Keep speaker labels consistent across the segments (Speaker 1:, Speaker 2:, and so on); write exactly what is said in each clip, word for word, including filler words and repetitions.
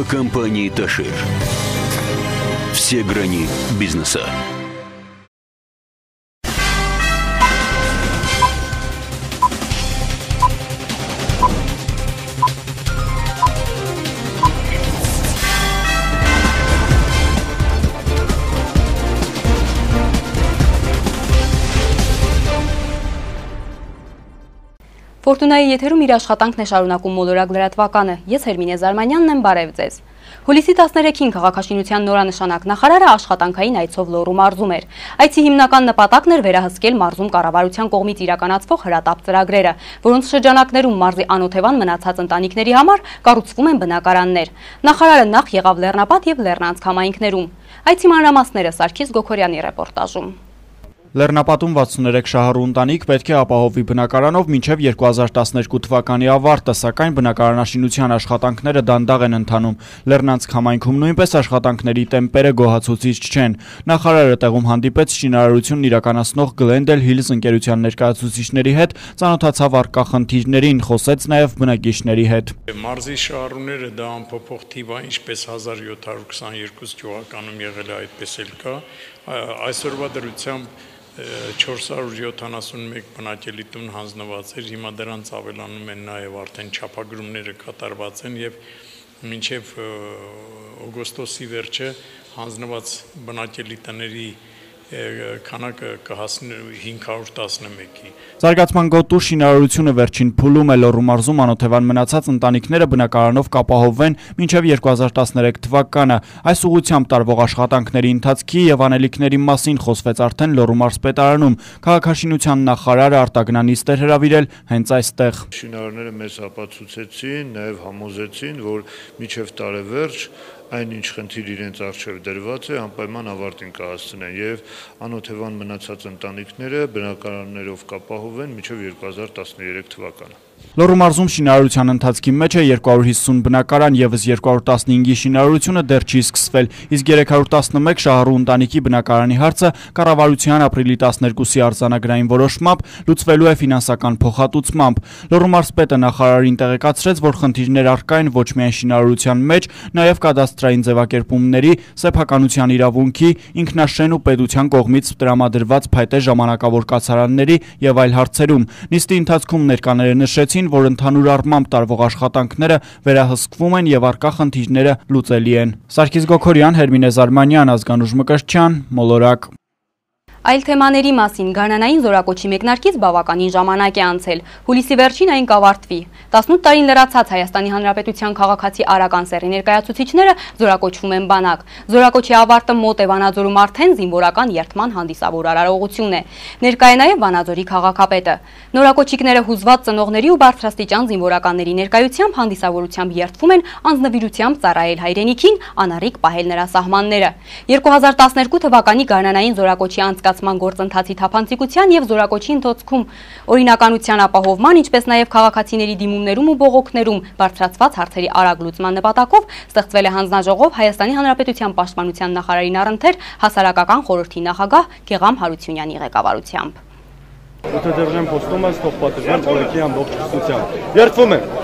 Speaker 1: Телекомпании «Ташир». Все грани бизнеса.
Speaker 2: Ֆորտունայի եթերում իր աշխատանքն է շարունակում մոլորակ լրատվականը։ Ես Հերմինե Զարմանյանն եմ, բարև ձեզ։ Հուլիսի տասներեքին քաղաքաշինության նորանշանակ նախարարը աշխատանքային այցով Լոռու մարզում էր։ Այցի հիմնական նպատակն էր վերահսկել մարզում կառավարության կողմից իրականացվող հրատապ ծրագրերը, որոնց շրջանակներում մարզի անօթևան մնացած ընտանիքների համար կառուցվում են բնակարաններ։ Նախարարը նախ եղավ Լեռնապատ եւ Լեռնանցք համայնքներում։ Այցի մանրամասները Սարգիս Գոքորյանի ռեպորտաժում։
Speaker 3: Լեռնապատում վաթսուներեք շահառու ընտանիք պետք է ապահովի բնակարանով մինչև երկու հազար տասներկու թվականի ավարտը, սակայն բնակարանաշինության աշխատանքները դանդաղ են ընթանում։ Լեռնանցք համայնքում նույնպես աշխատանքների տեմպերը գոհացուցիչ չեն։ Նախարարը տեղում հանդիպեց շինարարությունն իրականացնող Glendale Hills ընկերության ներկայացուցիչների հետ, ծանոթացավ առկա խնդիրներին, խոսեց նաև բնակիչների հետ։
Speaker 4: Մարզի շահառուները դա անփոփոխ թիվ է, ինչպես հազար յոթ հարյուր քսաներկու թվականում եղել է, այդպես էլ կա։ Այսօրվա դրությամբ չորս հարյուր յոթանասունմեկ բնակելի տուն հանձնված էր, հիմա դրանց ավելանում են նաև արդեն չափագրումները կատարված են եւ մինչեւ օգոստոսի վերջը հանձնված բնակելի տների քանակը կհասնի հինգ հարյուր տասնմեկի։
Speaker 3: Զարգացման գոտու շինարարությունը վերջին փուլում է Լոռու մարզում անօթևան մնացած ընտանիքները բնակարանով կապահովվեն մինչև երկու հազար տասներեք թվականը։ Այս ուղղությամբ տարվող աշխատանքների ընթացքի եւ անելիքների մասին խոսվեց արդեն Լոռու մարզպետարանում։ Քաղաքաշինության նախարարը արտագնանիստ էր հրավիրել հենց այստեղ։
Speaker 5: Շինարարները մեզ ապացուցեցին, նաեւ համոզեցին, որ մինչև տարեվերջ այնինչ խնդիր իրենց առջև դրված է, անպայման ավարտին կհասցնեն եւ անօթևան մնացած ընտանիքները բնակարաններով կապահովեն մինչև երկու հազար տասներեք թվականը։
Speaker 3: Լոռու մարզում շինարարության ընթացքի մեջ է երկու հարյուր հիսուն բնակարան, եւս երկու հարյուր տասնհինգի շինարարությունը դեռ չի սկսվել, իսկ երեք հարյուր տասնմեկ շահառու ընտանիքի բնակարանի հարցը կառավարության ապրիլի տասներկուսի արձանագրային որոշմամբ լուծվելու է ֆինանսական փոխհատուցմամբ։ Լոռու մարզպետը նախարարին տեղեկացրեց, որ խնդիրներ առկա են ոչ միայն շինարարության մեջ, նաեւ կադաստրային ձևակերպումների, սեփականության իրավունքի, ինքնաշեն ու պետության կողմից տրամադրված փայտե ժամանակավոր կացարանների եւ այլ հարցերում։ Նիստի ընթացքում ներկաները նշեցին, որ ընդհանուր առմամբ տարվող աշխատանքները վերահսկվում են եւ առկա խնդիրները լուծելի են։ Սարգիս Գոքորյան, Հերմինե Զարմանյան, Ազգանուժ Մկրտչյան, Մոլորակ։
Speaker 2: Այլ թեմաների մասին գարնանային զորակոչի մեկնարկից բավականին ժամանակ է անցել։ Հուլիսի վերջին այն կավարտվի։ տասնութ տարին լրացած Հայաստանի Հանրապետության քաղաքացի Արական սեռի ներկայացուցիչները զորակոչվում են բանակ։ Զորակոչի ավարտը մոտ է Վանաձորում արդեն զինվորական երթման հանդիսավոր արարողություն է։ Ներկա է նաև Վանաձորի քաղաքապետը։ Նորակոչիկները հուզված ծնողների ու բարձրաստիճան զինվորականների ներկայությամբ հանդիսավորությամբ երթվում են անձնվիրությամբ ծառայել հայրենիքին, անառիկ պահել նրա սահմանները։ երկու հազար տասներկու թվականի գարնանային զորակոչի անցկացման գործընթացի թափանցիկության եւ զորակոչի ընթացքում օրինականության ապահովման, ինչպես նաեւ քաղաքացիների դիմումներում ու բողոքներում բարձրացված հարցերի արագ լուծման նպատակով ստեղծվել է հանձնաժողով Հայաստանի Հանրապետության Պաշտպանության նախարարի առընթեր հասարակական խորհրդի նախագահ Գեգամ Հարությունյանի ղեկավարությամբ։
Speaker 6: Ութը փոստում ես թող պատժեն օրենքի ամբողջ կրթությամբ։ Երթվում են։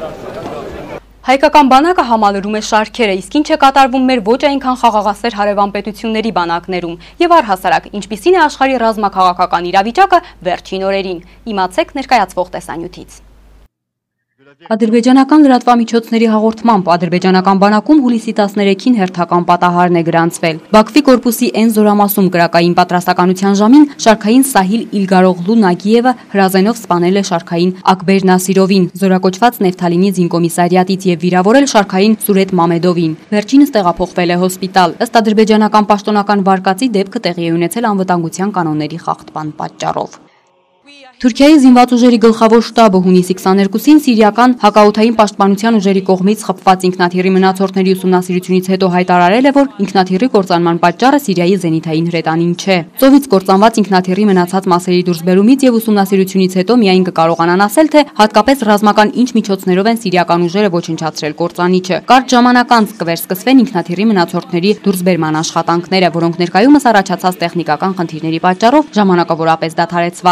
Speaker 2: Հայկական բանակը համալրում է շարքերը, իսկ ինչ է կատարվում մեր ոչ այնքան խաղաղասեր հարևան պետությունների բանակներում եւ առհասարակ ինչպիսին է աշխարհի ռազմաքաղաքական իրավիճակը վերջին օրերին։ Իմացեք ներկայացվող տեսանյութից։ Ադրբեջանական լրատվամիջոցների հաղորդմամբ ադրբեջանական բանակում հուլիսի տասներեքին հերթական պատահարն է գրանցվել։ Բաքվի կորպուսի N զորամասում կրակային պատրաստականության ժամին շարքային Սահիլ Իլգարօղլու Նագիևը հրազենով սպանել է շարքային Ակբեր Նասիրովին, զորակոչված Նեֆթալինի զինկոմիսարիատից եւ վիրավորել շարքային Սուրետ Մամեդովին։ Վերջինս տեղափոխվել է հոսպիտալ։ Ըստ ադրբեջանական պաշտոնական վարկածի դեպքը տեղի է ունեցել անվտանգության կանոնների խախտման պատճառով։ Թուրքիայի զինված ուժերի գլխավոր շտաբը հունիսի քսաներկուսին սիրիական հակաօդային պաշտպանության ուժերի կողմից խփված ինքնաթիռի մնացորդների ուսումնասիրությունից հետո հայտարարել է, որ ինքնաթիռի կործանման պատճառը Սիրիայի զենիթային հրետանին չէ։ Ծովից կործանված ինքնաթիռի մնացած մասերի դուրսբերումից եւ ուսումնասիրությունից հետո միայն կկարողանան ասել, թե հատկապես ռազմական ինչ միջոցներով են սիրիական ուժերը ոչնչացրել կործանիչը։ Կարճ ժամանակ անց կվերսկսվեն ինքնաթիռի մնացորդների դուրսբերման աշխատանքները, որոնք ներկայումս առաջացած տեխնիկական խնդիրների պատճառով ժամանակավորապես դադարեցված են,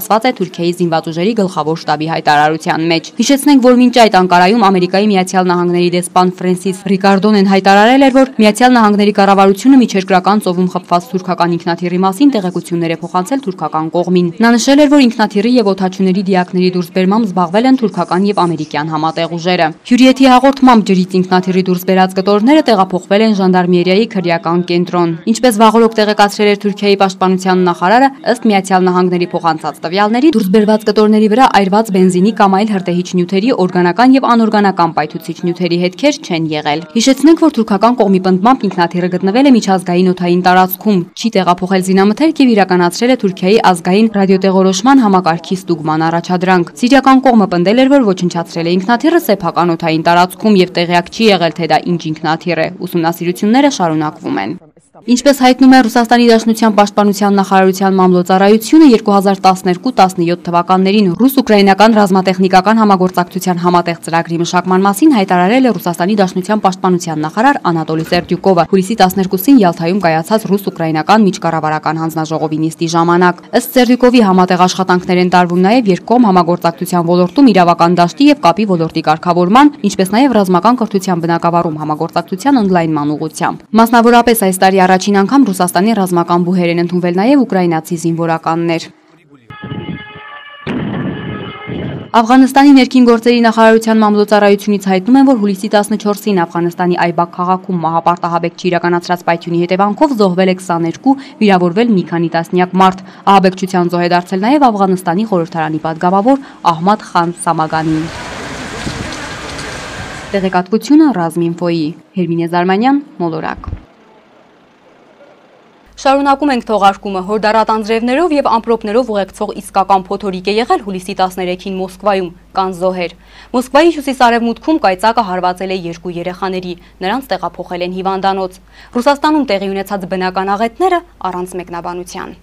Speaker 2: ասված է Թուրքիայի զինված ուժերի գլխավոր շտաբի հայտարարության մեջ։ Հիշեցնենք, որ մինչ այդ Անկարայում Ամերիկայի Միացյալ Նահանգների դեսպան Ֆրենսիս Ռիկարդոնեն հայտարարել էր, որ Միացյալ Նահանգների կառավարությունը միջերկրական ծովում խփված թուրքական ինքնաթիռի մասին տեղեկություններ է փոխանցել թուրքական կողմին։ Նա նշել էր, որ ինքնաթիռի եւ օդաչուների դիակների դուրսբերմամբ զբաղվել են թուրքական եւ ամերիկյան համատեղ ուժերը։ Հյուրիեթի հաղորդմամբ ջրից ինքնաթիռի դուրս բերած կտորները տեղափոխվել են ժանդարմերիայի քրեական կենտրոն։ Ինչպես վաղօրոք տեղեկացրել էր Թուրքիայի պաշտպանության նախարարը, ըստ Միացյալ Նահանգների փոխանցած տվյալների, դուրս բերված կտորների վրա այրված բենզինի կամ այլ հրդեհիչ նյութերի օրգանական եւ անօրգանական պայթուցիչ նյութերի հետքեր չեն եղել։ Հիշեցնենք, որ թուրքական կողմի պնդմամբ ինքնաթիռը գտնվել է միջազգային օդային տարածքում, չի տեղափոխել զինամթերք եւ իրականացրել է Թուրքիայի ազգային ռադիոտեղորոշման համակարգի ստուգման առաջադրանք։ Սիրիական կողմը պնդել էր, որ ոչնչացրել է ինքնաթիռը սեփական օդային տարածքում եւ տեղյակ չի եղել, թե դա ինչ ինքնաթիռ է։ Ուսումնասիրությունները շարունակվում են։ Ինչպես հայտնում է Ռուսաստանի Դաշնության պաշտպանության նախարարության մամլոյցարայությունը, երկու հազար տասներկու տասնյոթ թվականներին ռուս-ուկրաինական ռազմատեխնիկական համագործակցության համատեղ ծրագրի մշակման մասին հայտարարել է Ռուսաստանի Դաշնության պաշտպանության նախարար Անատոլի Սերդյուկովը հուլիսի տասներկուսին Յալթայում կայացած ռուս-ուկրաինական միջկառավարական հանձնաժողովի նիստի ժամանակ։ Ըստ Սերդյուկովի, համատեղ աշխատանքներ են տարվում նաև երկկողմ համագործակցության ոլորտում իրավական դաշտի եւ կապի ոլորտի կարգավորման, ինչպես նաև ռազմական կրթության բնագավառում համագործակցության ընդլայնման ուղղությամբ։ Մասնավորապես այս տարի առաջին անգամ Ռուսաստանի ռազմական բուհեր են ընդունվել նաև ուկրաինացի զինվորականներ։ Աֆղանստանի ներքին գործերի նախարարության մամլոյցարայությունից հայտնում են, որ հուլիսի տասնչորսին Աֆղանստանի Այբակ քաղաքում մահապարտահաբեկչի իրականացրած պայթյունի հետևանքով զոհվել է քսաներկու, վիրավորվել մի քանի տասնյակ մարդ։ Ահաբեկչության զոհ է դարձել նաև Աֆղանստանի խորհրդարանի պատգամավոր Ահմադ Խան Սամագանին։ Տեղեկատվությունը Ռազմինֆոյի։ Հերմինե Զարմանյան, Մոլորակ։ Շարունակում ենք թողարկումը։ Հորդառատ անձրևներով եւ ամպրոպներով ուղեկցող իսկական փոթորիկ է եղել հուլիսի տասներեքին Մոսկվայում, կան զոհեր։ Մոսկվայի հյուսիսարևմուտքում կայծակը հարվածել է երկու երեխաների, նրանց տեղափոխել են հիվանդանոց։ Ռուսաստանում տեղի ունեցած բնական աղետները առանց մեկնաբանության։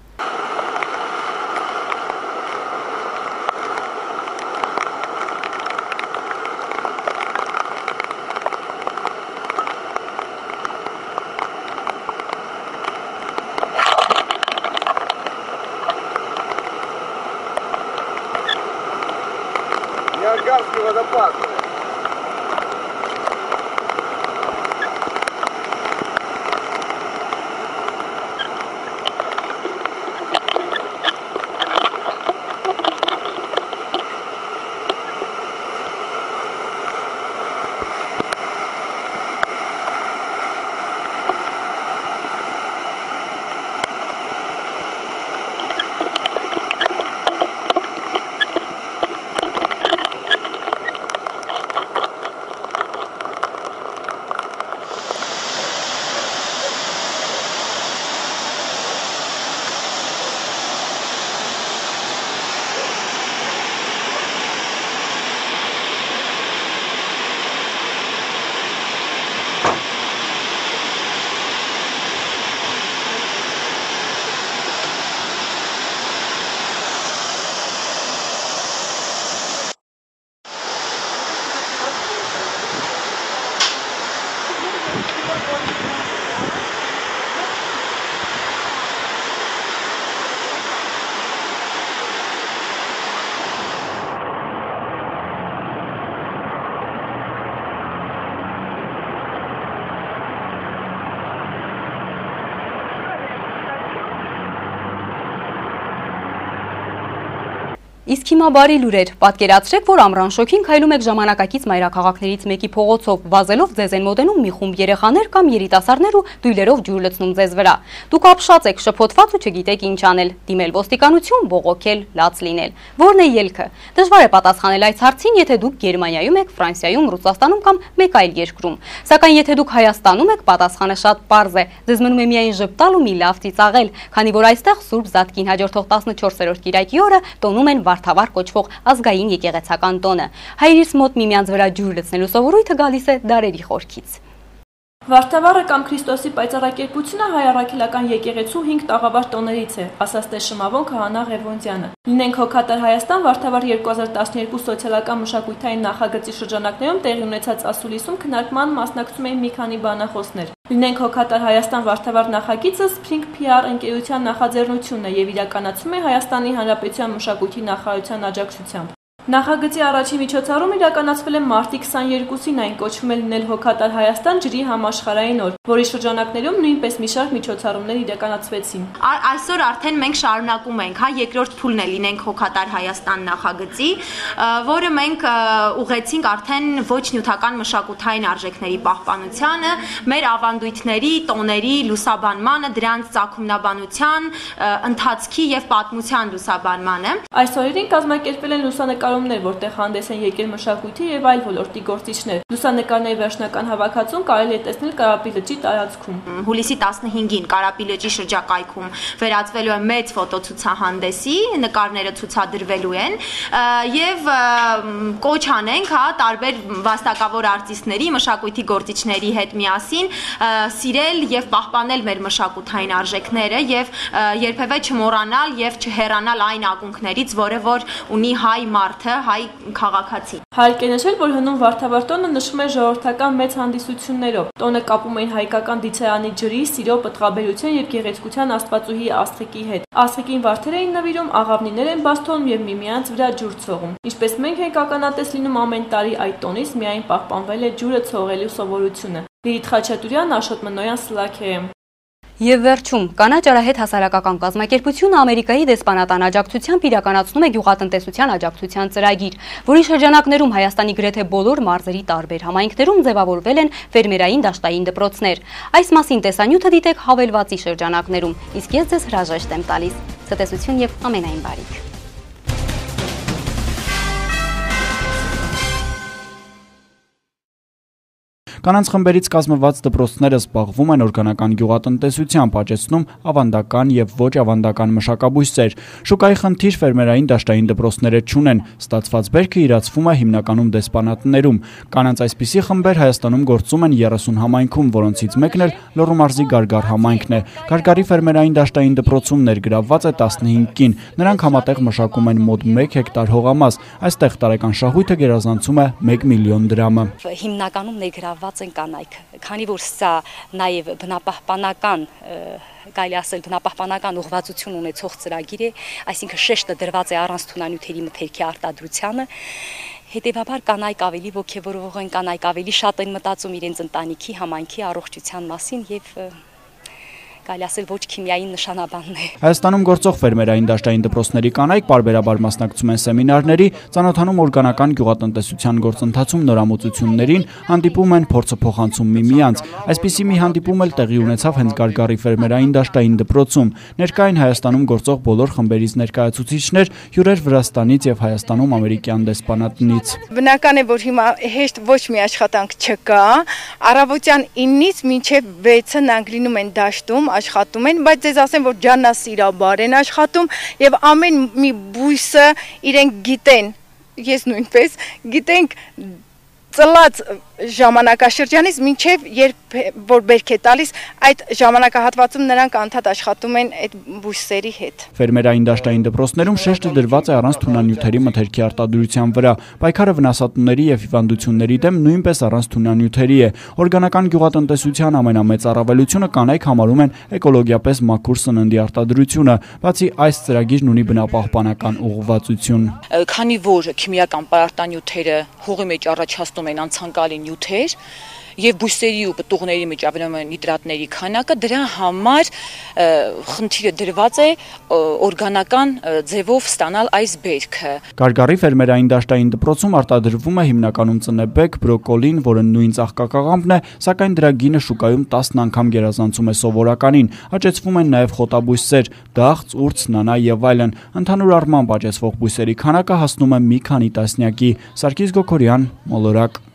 Speaker 7: Ниагарский водопад. Իսկ հիմա բարի լուրեր, պատկերացրեք, որ ամռան շոգին քայլում եք ժամանակակից մայրաքաղաքներից մեկի փողոցով, վազելով ձեզ են մոտենում մի խումբ երեխաներ կամ երիտասարդներ ու դույլերով ջուր լցնում ձեզ վրա։ Դուք ապշած եք, շփոթված ու չգիտեք ինչ անել, դիմել ոստիկանություն, բողոքել, լաց լինել։ Որն է ելքը։ Դժվար է պատասխանել այս հարցին, եթե դուք Գերմանիայում եք, Ֆրանսիայում, Ռուսաստանում կամ մեկ այլ երկրում։ Սակայն եթե դուք Հայաստանում եք, պատասխանը շատ պարզ է։ Ձեզ մնում է միայն ժպտալ ու մի լավ ծիծաղել, քանի որ այստեղ Սուրբ Զատկին հաջորդող տասնչորսերորդ կիրակի օրը տոնում են Վարդավառ կոչվող ազգային եկեղեցական տոնը։ Հայրից մոտ միմյանց վրա ջուր լցնելու սովորույթը գալիս է դարերի խորքից։
Speaker 8: Վարդավառը կամ Քրիստոսի պայծառակերպությունը հայ առաքելական եկեղեցու հինգ տաղավար տոներից է, ասաց Տեր Շմավոն Քահանա Ղևոնդյանը։ Լինենք հոգատար Հայաստան Վարդավառ երկու հազար տասներկու սոցիալական մշակութային նախագծի շրջանակներում տեղի ունեցած ասուլիսում քննարկման մասնակցում էին մի քանի բանախոսներ։ Լինենք հոգատար Հայաստան Վարդավառ նախագիծը Spring P R ընկերության նախաձեռնությունն է եւ իրականացում է Հայաստանի Հանրապետության մշակույթի նախարարության աջակցությամբ։ Նախագծի առաջին միջոցառումը իրականացվել է մարտի քսաներկուսին, այն կոչվում է լինել հոգատար Հայաստան ջրի համաշխարհային օր, որի շրջանակներում նույնպես մի շարք միջոցառումներ իրականացվեցին։
Speaker 9: Այսօր արդեն մենք շարունակում ենք, հա, երկրորդ փուլն է լինենք հոգատար Հայաստան նախագծի, որը մենք ուղեցինք արդեն ոչ նյութական մշակութային արժեքների պահպանությանը, մեր ավանդույթների, տոների լուսաբանմանը, դրանց ծագումնաբանության, ընթացքի եւ պատմության լուսաբանմանը։
Speaker 8: Այս օրերին կազմակերպվել են լուսանկարումներ, որտեղ հանդես են եկել մշակույթի եւ այլ ոլորտի գործիչներ։ Լուսանկարների վերջնական հավաքածուն կարելի է տեսնել Կարապի լճի տարածքում։
Speaker 9: Հուլիսի տասնհինգին Կարապի լճի շրջակայքում վերածվելու է մեծ ֆոտոցուցահանդեսի, նկարները ցուցադրվելու են եւ կոչ անենք, հա, տարբեր վաստակավոր արտիստների, մշակույթի գործիչների հետ միասին սիրել եւ պահպանել մեր մշակութային արժեքները եւ երբեւե չմոռանալ եւ չհեռանալ այն ակունքներից, որը որ ունի հայ մարդը, հայ քաղաքացի։
Speaker 8: Հարկ է նշել, որ հնում Վարդավառ տոնը նշվում է ժողովրդական մեծ հանդիսություններով։ Տոնը կապում էին հայկական դիցերանի ջրի, սիրո, պտղաբերության եւ գեղեցկության աստվածուհի Աստղիկի հետ։ Աստղիկին վարդեր էին նվիրում, աղավնիներ են բաստոնում եւ միմյանց վրա ջուր ցողում։ Ինչպես մենք ենք ականատես լինում ամեն տարի այդ տոնից միայն պահպանվել է ջուրը ցողելու սովորությունը։ Լիլիթ Խաչատուրյան, Աշոտ Մնոյան, Սլաքեեմ։
Speaker 7: Եվ վերջում, կանաչ արահետ հասարակական կազմակերպությունը Ամերիկայի դեսպանատան աջակցությամբ իրականացնում է գյուղատնտեսության աջակցության ծրագիր, որի շրջանակներում Հայաստանի գրեթե բոլոր մարզերի տարբեր համայնքներում ձևավորվել են ֆերմերային դաշտային դպրոցներ։ Այս մասին տեսանյութը դիտեք հավելվածի շրջանակներում, իսկ ես ձեզ հրաժեշտ եմ տալիս։ Ցտեսություն եւ ամենայն բարիք։
Speaker 3: Կանանց խմբերից կազմված դպրոցները զբաղվում են օրգանական գյուղատնտեսությամբ, աճեցնում ավանդական եւ ոչ ավանդական մշակաբույսեր։ Շուկայի խնդիր ֆերմերային դաշտային դպրոցները չունեն, ստացված բերքը իրացվում է հիմնականում դեսպանատներում։ Կանանց այսպիսի խմբեր Հայաստանում գործում են երեսուն համայնքում, որոնցից մեկն էլ Լոռու մարզի Գարգար համայնքն է։ Գարգարի ֆերմերային դաշտային դպրոցում ներգրավված է տասնհինգ կին։ Նրանք համատեղ մշակում են մոտ մեկ հեկտար հողամաս։ Այստեղ տարեկան շահույթը գերազանցում է մեկ միլիոն դրամը։
Speaker 10: Հիմնականում ներգրավված են կանայք, քանի որ սա նաև բնապահպանական, կարելի ասել բնապահպանական ուղղվածություն ունեցող ծրագիր է, այսինքն շեշտը դրված է առանց թունանյութերի մթերքի արտադրությանը, հետևաբար կանայք ավելի ոգևորվող են, կանայք ավելի շատ են մտածում իրենց ընտանիքի, համայնքի առողջության մասին եւ կարելի ասել ոչ քիմիային նշանաբանն է։
Speaker 3: Հայաստանում գործող ֆերմերային դաշտային դպրոցների կանայք պարբերաբար մասնակցում են սեմինարների, ծանոթանում օրգանական գյուղատնտեսության գործընթացում նորամուծություններին, հանդիպում են, փորձը փոխանցում միմյանց։ Այսպիսի մի հանդիպում էլ տեղի ունեցավ հենց Գարգարի ֆերմերային դաշտային դպրոցում։ Ներկա են Հայաստանում գործող բոլոր խմբերից ներկայացուցիչներ, հյուրեր Վրաստանից եւ Հայաստանում ամերիկյան դեսպանատնից։
Speaker 11: Բնական է, որ հիմա հեշտ ոչ մի աշխատանք չկա, առավոտյան ինից մինչև վեցը նրանք լինում են դաշտում աշխատում են, բայց ձեզ ասեմ, որ ջանասիրաբար են աշխատում եւ ամեն մի բույսը իրենք գիտեն, ես նույնպես գիտենք ծլած ժամանակաշրջանից մինչև երբ որ բերք է տալիս, այդ ժամանակահատվածում նրանք անդադ աշխատում են այդ բույսերի հետ։
Speaker 3: Ֆերմերային դաշտային դպրոցներում շեշտը դրված է առանց թունանյութերի մթերքի արտադրության վրա։ Պայքարը վնասատուների եւ հիվանդությունների դեմ նույնպես առանց թունանյութերի է։ Օրգանական գյուղատնտեսության ամենամեծ առավելությունը կանայք համարում են էկոլոգիապես մաքուր սննդի արտադրությունը, բացի այս ծրագիրն ունի բնապահպանական ուղղվածություն։
Speaker 12: Քանի որ քիմիական պարարտանյութերը հողի մեջ առաջացնում են անցանկալի նյութեր եւ բույսերի ու պտուղների մեջ ավելանում են նիտրատների քանակը, դրա համար խնդիրը դրված է օրգանական ձևով ստանալ այս բերքը։
Speaker 3: Գարգարի ֆերմերային դաշտային դպրոցում արտադրվում է հիմնականում ծնեբեկ, բրոկոլին, որը նույն ծաղկակաղամբն է, սակայն դրա գինը շուկայում տասն անգամ գերազանցում է սովորականին։ Աճեցվում են նաեւ խոտաբույսեր, դաղց, ուրց, նանա եւ այլն։ Ընդհանուր առմամբ աճեցվող բույսերի քանակը հասնում է մի քանի տասնյակի։ Սարգիս Գոքորյան, Մոլորակ։